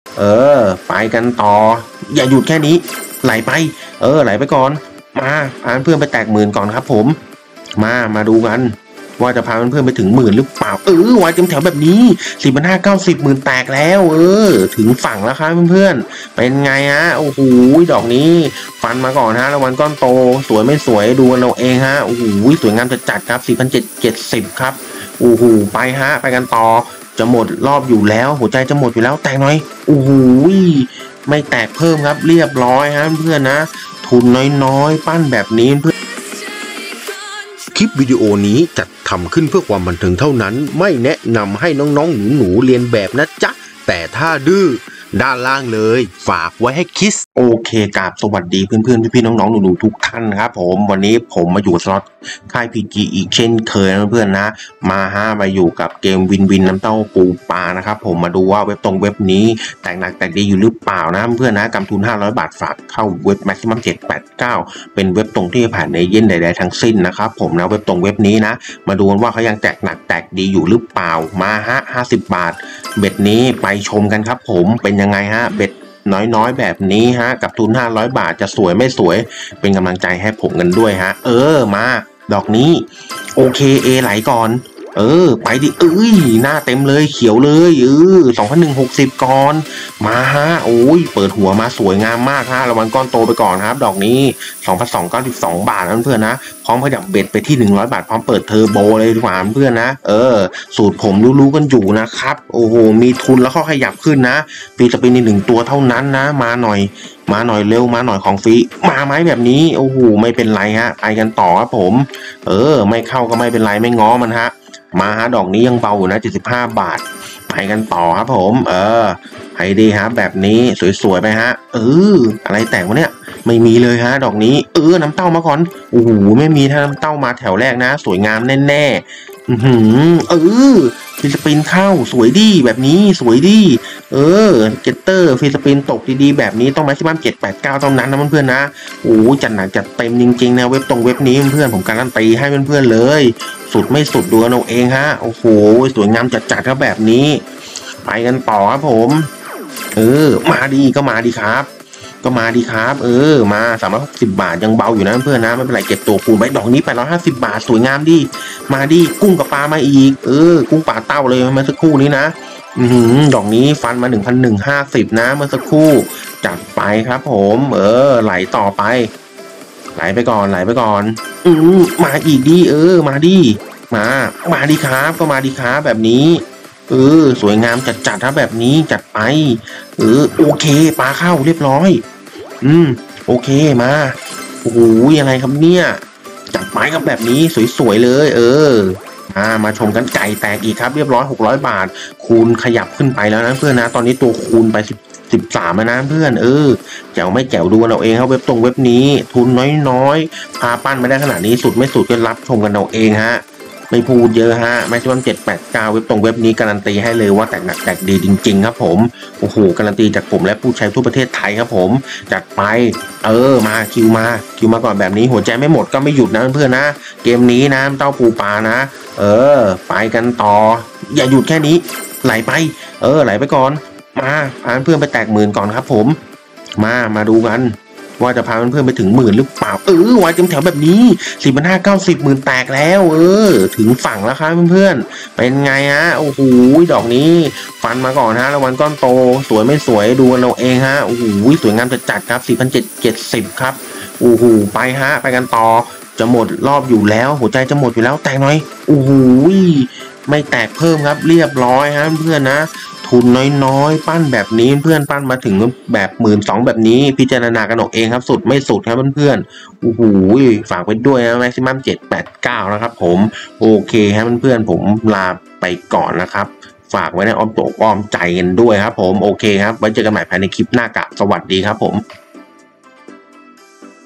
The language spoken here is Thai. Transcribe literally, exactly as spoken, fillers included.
เออไปกันต่ออย่าหยุดแค่นี้ไหลไปเออไหลไปก่อนมาพาเพื่อนไปแตกหมื่นก่อนครับผมมามาดูกันว่าจะพาเพื่อนไปถึงหมื่นหรือเปล่าเออวายเต็มแถวแบบนี้สี่พันห้าเก้าสิบหมื่นแตกแล้วเออถึงฝั่งแล้วครับเพื่อนๆเป็นไงฮะโอ้โหดอกนี้ฟันมาก่อนฮะรางวัลก้อนโตสวยไม่สวยดูกันเราเองฮะโอ้โหสวยงามจัดจัดครับสี่พันเจ็ดเจ็ดสิบครับโอ้โหไปฮะไปกันต่อจะหมดรอบอยู่แล้วหัวใจจะหมดอยู่แล้วแตกหน่อยโอ้โหไม่แตกเพิ่มครับเรียบร้อยฮะเพื่อนนะทุนน้อยๆปั้นแบบนี้เพื่อนคลิปวิดีโอนี้จัดทำขึ้นเพื่อความบันเทิงเท่านั้นไม่แนะนำให้น้องๆหนูๆเรียนแบบนะจ๊ะแต่ถ้าดื้อด้านล่างเลยฝากไว้ให้คิดโอเคกับสวัสดีเพื่อนๆพี่ๆน้องๆหนูๆทุกท่านครับผมวันนี้ผมมาอยู่สล็อตค่าย พี จี อีกเช่นเคยนะเพื่อนนะมาฮะมาอยู่กับเกมวินวินน้ำเต้าปูปลานะครับผมมาดูว่าเว็บตรงเว็บนี้แตกหนักแตกดีอยู่หรือเปล่านะเพื่อนนะกำทุนห้าร้อยบาทฝากเข้าเว็บ Maximum เจ็ดแปดเก้าเป็นเว็บตรงที่ผ่านเอเย่นใดๆทั้งสิ้นนะครับผมนะเว็บตรงเว็บนี้นะมาดูว่าเขายังแตกหนักแตกดีอยู่หรือเปล่ามาฮะห้าสิบบาทเบ็ดนี้ไปชมกันครับผมเป็นยังไงฮะเบ็ดน้อยๆแบบนี้ฮะกับทุนห้าร้อยบาทจะสวยไม่สวยเป็นกำลังใจให้ผมกันด้วยฮะเออมาดอกนี้โอเคเอไหลก่อนเออไปดิเอ้ยหน้าเต็มเลยเขียวเลยเออสองพันหนึ่งหกสิบก่อนมาฮะโอ้ยเปิดหัวมาสวยงามมากฮะรางวัลก้อนโตไปก่อนครับดอกนี้สองพันสองร้อยเก้าสิบสองบาทนะเพื่อนนะพร้อมขยับเบ็ดไปที่หนึ่งร้อยบาทพร้อมเปิดเทอร์โบเลยดีกว่าเพื่อนนะเออสูตรผมรู้ๆกันอยู่นะครับโอ้โหมีทุนแล้วก็ขยับขึ้นนะปีจะเป็นหนึ่งตัวเท่านั้นนะมาหน่อยมาหน่อยเร็วมาหน่อยของฟรีมาไหมแบบนี้โอ้โหไม่เป็นไรฮะไปกันต่อครับผมเออไม่เข้าก็ไม่เป็นไรไม่ง้อมันฮะมาฮะดอกนี้ยังเบาอยู่นะเจ็ดสิบห้าบาทไปกันต่อครับผมเออให้ดีฮะแบบนี้สวยๆไปฮะเอออะไรแต่งวะเนี่ยไม่มีเลยฮะดอกนี้เออน้ำเต้ามาก่อนโอ้โหไม่มีถ้าน้ำเต้ามาแถวแรกนะสวยงามแน่ๆอือหือเออฟิสปินเข้าสวยดีแบบนี้สวยดีเออเกตเตอร์ฟิสปินตกดีๆแบบนี้ต้องมาที่บ้านเจ็ดแปดเก้าเท่านั้นนะเพื่อนๆนะโอ้จัดหนักจัดเต็มจริงๆนะเว็บตรงเว็บนี้เพื่อนๆผมการันตีให้เพื่อนๆเลยสุดไม่สุดดูเอาเองฮะโอ้โหสวยงามจัดๆครับแบบนี้ไปกันต่อครับผมเออมาดีก็มาดีครับก็มาดีครับเออมาสามร้อยหกสิบบาทยังเบาอยู่นะเพื่อนนะไม่เป็นไรเก็บตัวคูณไว้ดอกนี้แปดร้อยห้าสิบบาทสวยงามดีมาดีกุ้งกับปลามาอีกเออกุ้งปลาเต้าเลยเมื่อสักครู่นี้นะอือดอกนี้ฟันมาหนึ่งพันหนึ่งห้าสิบนะเมื่อสักครู่จัดไปครับผมเออไหลต่อไปไหลไปก่อนไหลไปก่อนอืมมาอีกดีเออมาดีมามาดีครับก็มาดีครับแบบนี้เออสวยงามจัดจัดครับแบบนี้จัดไปเออโอเคปลาเข้าเรียบร้อยอืมโอเคมาโอ้โหอะไรครับเนี่ยจัดไม้กับแบบนี้สวยๆเลยเอออ่ามาชมกันไก่แตกอีกครับเรียบร้อยหกร้อยบาทคูณขยับขึ้นไปแล้วนะเพื่อนนะตอนนี้ตัวคูณไปสิบสิบสามนะเพื่อนเออแจ๋วไม่แจ๋วดูกันเอาเองครับเว็บตรงเว็บนี้ทุนน้อยๆพาปั้นไม่ได้ขนาดนี้สุดไม่สุดก็รับชมกันเอาเองฮะไม่พูดเยอะฮะแม็กซิมัมเจ็ดแปดเก้าเว็บตรงเว็บนี้การันตีให้เลยว่าแตกหนักแตกดีจริงๆครับผมโอ้โหการันตีจากผมและผู้ใช้ทั่วประเทศไทยครับผมจัดไปเออมาคิวมาคิวมาก่อนแบบนี้หัวใจไม่หมดก็ไม่หยุดนะเพื่อนๆนะเกมนี้นะเต้าปูปลานะเออไปกันต่ออย่าหยุดแค่นี้ไหลไปเออไหลไปก่อนมาพาเพื่อนไปแตกหมื่นก่อนครับผมมามาดูกันว่าจะพาเพื่อนๆไปถึงหมื่นหรือเปล่าเออวายเต็มแถวแบบนี้สี่พันห้าเก้าสิบหมื่นแตกแล้วเออถึงฝั่งแล้วครับเพื่อนๆเป็นไงฮะโอ้โหดอกนี้ฟันมาก่อนฮะรางวัลก้อนโตสวยไม่สวยดูกันเราเองฮะโอ้โหสวยงามจัดๆครับสี่พันเจ็ดร้อยเจ็ดสิบครับโอ้โหไปฮะไปกันต่อจะหมดรอบอยู่แล้วหัวใจจะหมดอยู่แล้วแตกหน่อยโอ้โหไม่แตกเพิ่มครับเรียบร้อยฮะเพื่อนนะทุนน้อยๆปั้นแบบนี้เพื่อนปั้นมาถึงแบบหมื่นสองแบบนี้พิจารณากันเองครับสุดไม่สุดครับเพื่อนๆโอ้โหฝากไว้ด้วยนะแม็กซิมัมเจ็ดแปดเก้านะครับผมโอเคครับเพื่อนๆผมลาไปก่อนนะครับฝากไว้ในอ้อมอกอ้อมใจกันด้วยครับผมโอเคครับไว้เจอกันใหม่ภายในคลิปหน้ากะสวัสดีครับผม